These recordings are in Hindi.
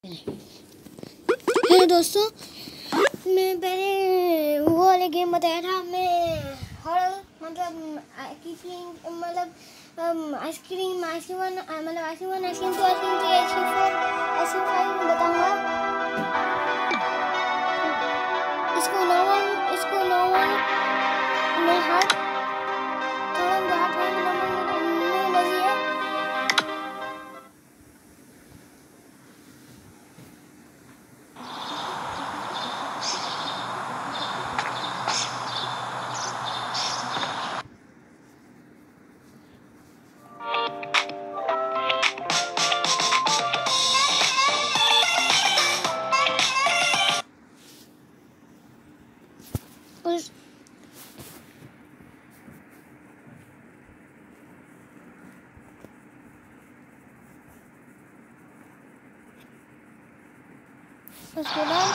हेलो दोस्तों, मैं पहले वो वाले गेम बताया था। मैं हॉरर मतलब ice cream ice cream 1 ice cream 2 ice cream 3 ice cream 4 ice cream 5 बताऊंगा। इसको नॉर्मल में हार्ट थोड़ा बहुत नॉर्मल लगी है। उसके बाद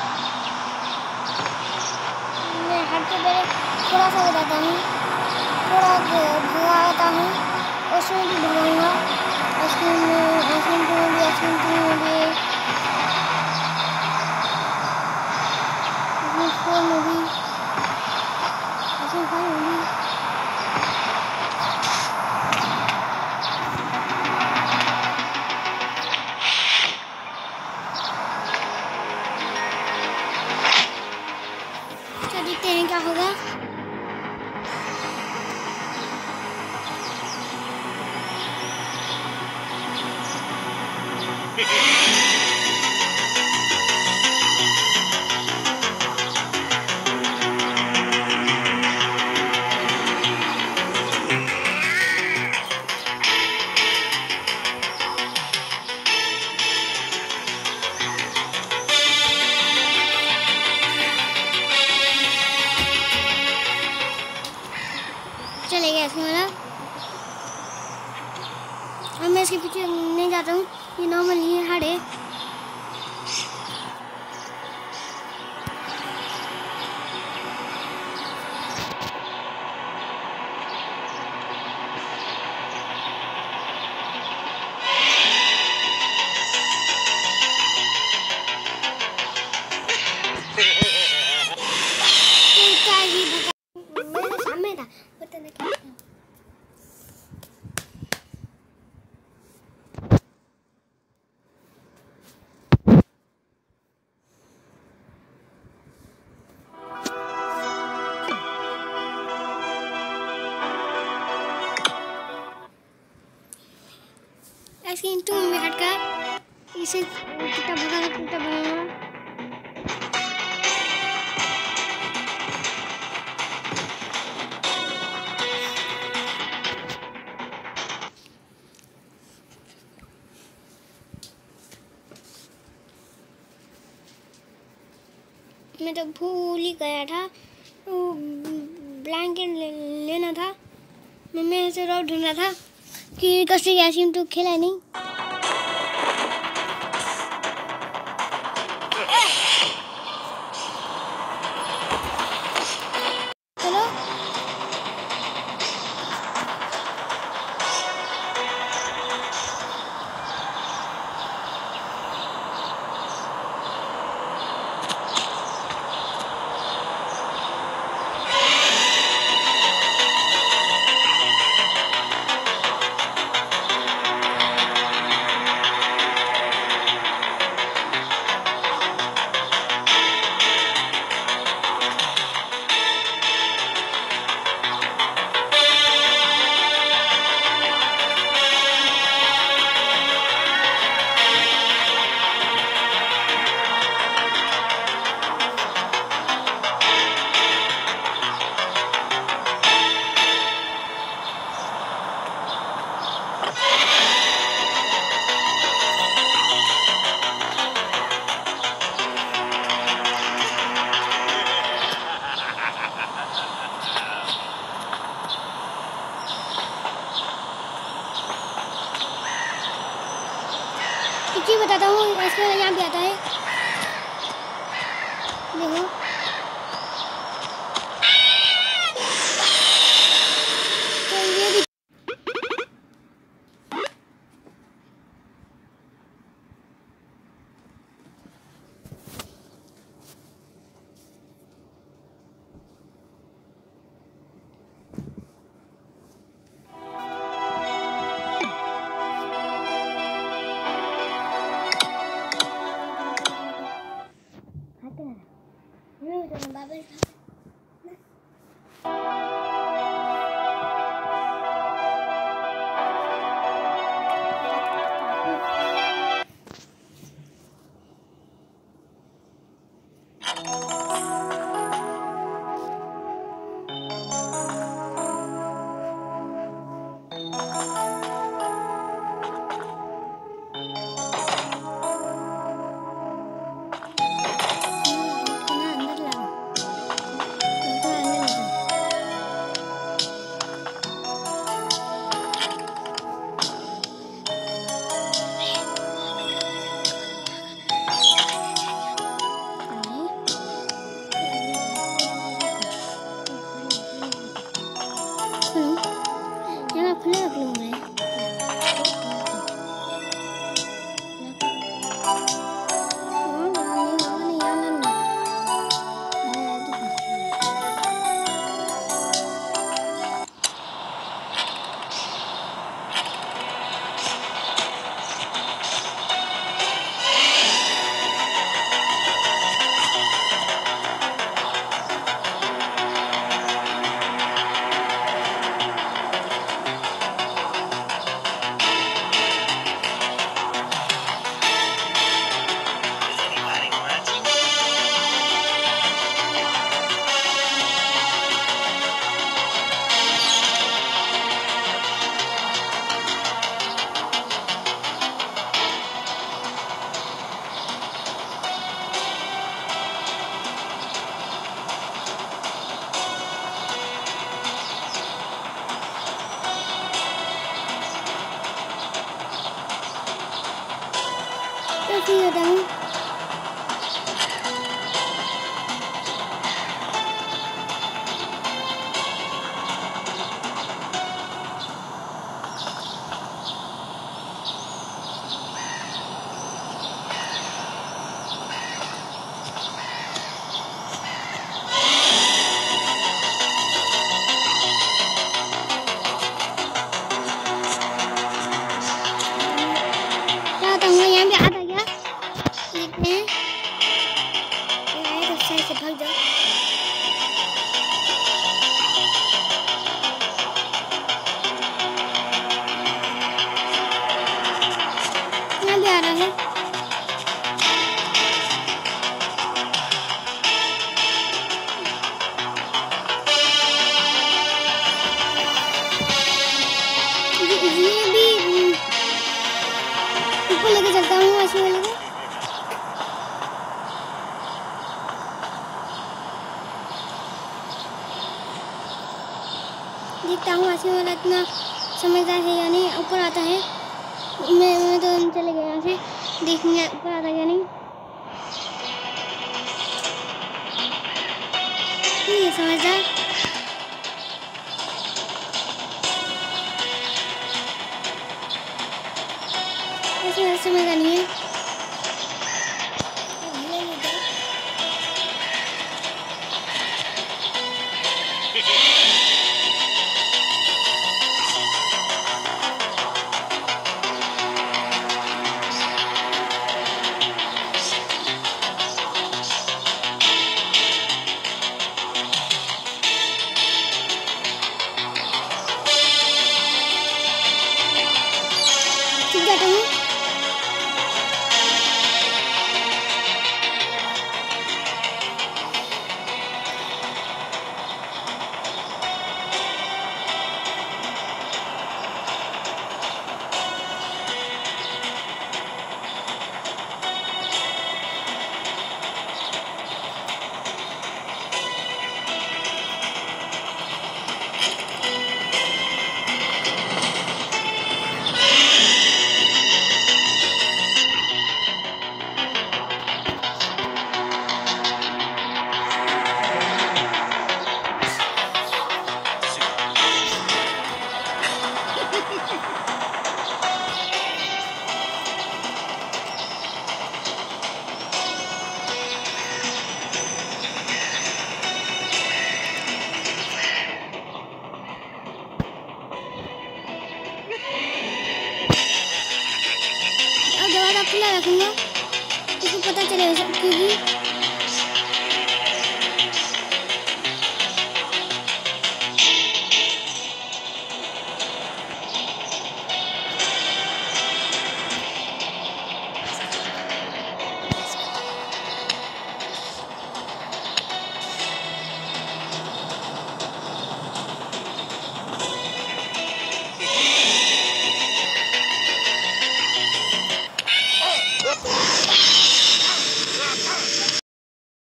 मैं हट के पहले थोड़ा सा बताता हूँ, थोड़ा भगाता हूँ, उसमें भी भगाऊंगा। आइसक्रीम 2 में भी, आइसक्रीम 3 में भी, आइसक्रीम 4 में भी, आइसक्रीम 5 में भी। देखते हैं क्या होगा। चले गया इसमें वाला। अब मैं इसके पीछे नहीं जाता हूँ, ये नॉर्मल ही हार्ड है। मेरे सामने था, पता नहीं क्या था। आइसक्रीम 2 में हटकर इसे कितना भगाऊंगा। मैं तो भूल ही गया था, वो ब्लैंकेट लेना था। मैं ऐसे रोड ढूंढ रहा था कि कसरी आइसक्रीम 2 खेला नहीं। चलो एक चीज़ बताता हूँ, इसमें यहाँ पे आता है, देखो तो ये भी मैं फ्री होता हूँ। लेके चलता हूँ ऐसे वाले को। देखता हूँ ऐसे वाला इतना समझदार है या नहीं। ऊपर आता है, मैं तो चले गया यहाँ से देखने ऊपर आता है या नहीं। ये समझदार ऐसे समझदार नहीं है। जाता हूँ। खुला रखूंगा, इसको पता चलेगा क्योंकि